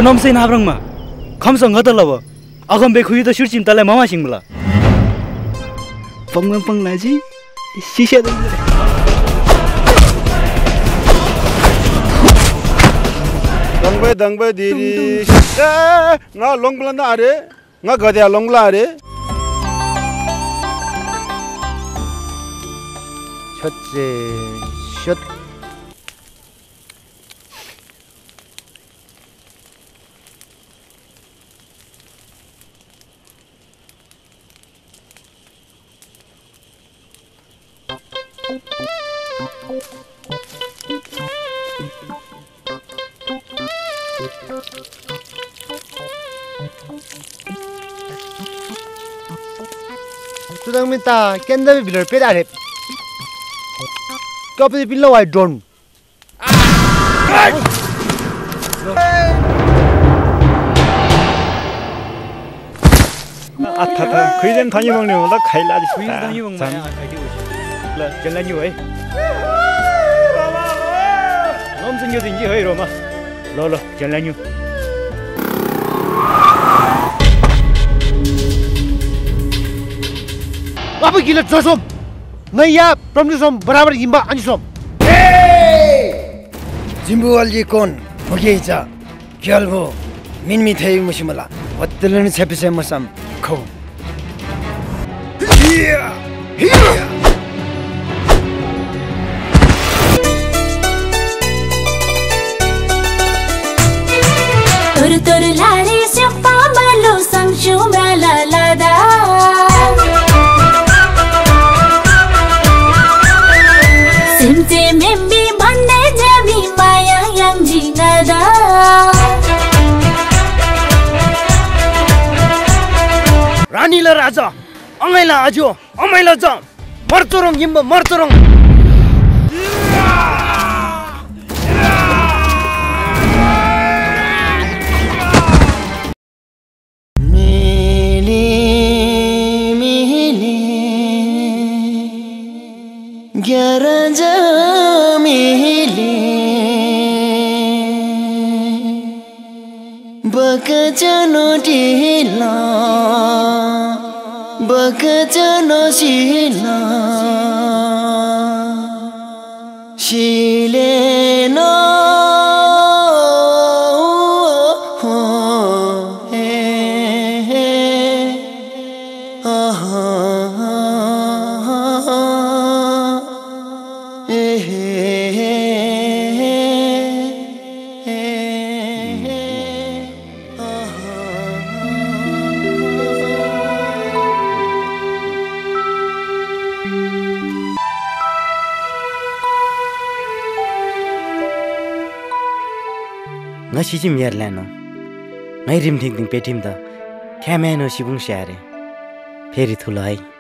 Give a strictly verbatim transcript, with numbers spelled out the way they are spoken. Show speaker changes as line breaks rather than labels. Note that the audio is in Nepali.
nomsai nabrang ma khamsa ngatalawa agam be khuyi da shirchim tale mama singla pang pang laji shisha da
dangbai dangbai diri nga longbla na are nga gadya longla are
첫째 숏 Tudang minta kenda bi bilar peda re. Kau pergi pilih white drone.
아 타타 그이젠 다니 먹는 거다 가일라 아주
khuyi da yong ma la jalan như vậy nomsai như gì hơi rồi mà lo lo jalan như
Apa gila tersom? Naya promisom berabar imba anjisom.
जिम्बुवाली कौन हो गया इचा क्या वो मिन मी थे मुश्किला वत्तलन छपे से मसम खो
तुर तुर लारी से पामलो संशु मेला लादा सिमचे मेम्बी भन्ने जमी माया yang jinada
रानीला राजा अमैला आजो अमैला जा मर्तोरङ यिम्ब मर्तोरङ मिली मिली ग्यारह जा मिली बकचनो ढिला बकचनो शिला शिलेनो हे हे आहा हे हे
ngasi jim yer lano ngai rim thing ting petim da khameno sibung share pheri thulai